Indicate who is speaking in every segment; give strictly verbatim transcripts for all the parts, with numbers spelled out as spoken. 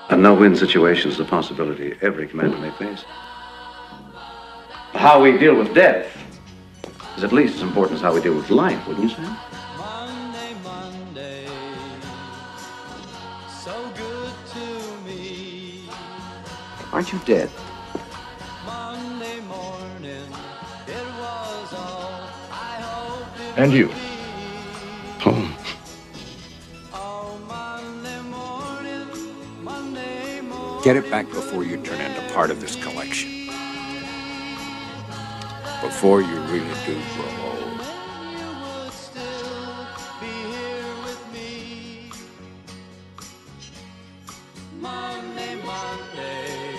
Speaker 1: A no-win situation is a possibility every commander may face. How we deal with death is at least as important as how we deal with life, wouldn't you say?
Speaker 2: Monday, Monday, so good to me.
Speaker 1: Aren't you dead?
Speaker 2: Monday morning, it was all I hoped it
Speaker 3: And you?
Speaker 1: Home.
Speaker 2: Oh, Monday morning, Monday morning.
Speaker 3: Get it back before you turn into part of this collection. Before you really do grow old.
Speaker 2: You would still be here with me. Monday, Monday,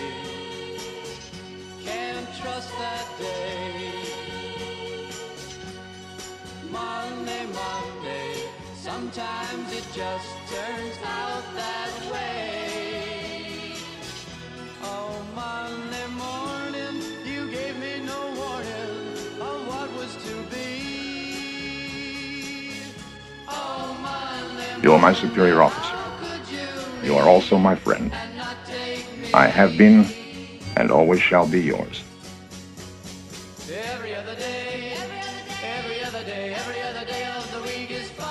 Speaker 2: can't trust that day. Monday, Monday, sometimes it just turns out that way. Oh, Monday morning, you gave me no warning of what was to be. Oh, Monday,
Speaker 3: You are my superior officer.
Speaker 2: how could you
Speaker 3: You are also my friend.
Speaker 2: and not take me?
Speaker 3: I have been and always shall be yours.
Speaker 2: Every other day, every other day, every other day of the week is fine,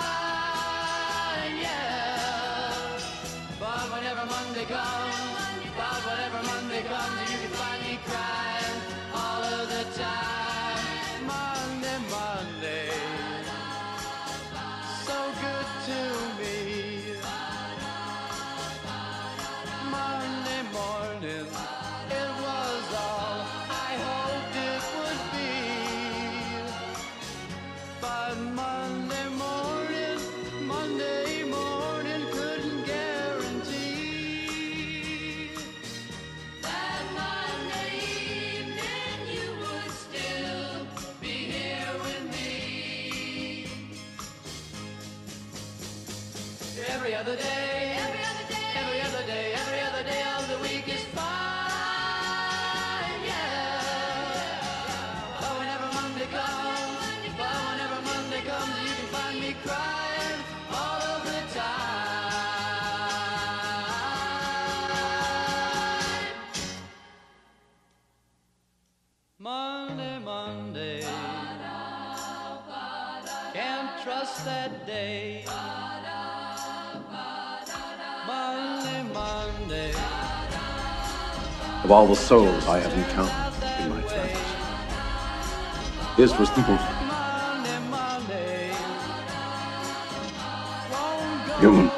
Speaker 2: yeah. But whenever Monday comes, but whenever Monday comes, you can find me crying all of the time. Monday, Monday, so good to me. Monday morning, it was all I hoped it would be. But Monday morning, Monday morning couldn't guarantee that Monday evening you would still be here with me. Every other day, every other day, every other day, every other day of the week is fine, yeah. But whenever Monday comes, but whenever Monday comes, you can find me crying all of the time. Monday, Monday, can't trust that day. Monday, Monday,
Speaker 1: Of all the souls I have encountered in my travels, his was the most
Speaker 2: Monday, Monday, won't go
Speaker 1: human.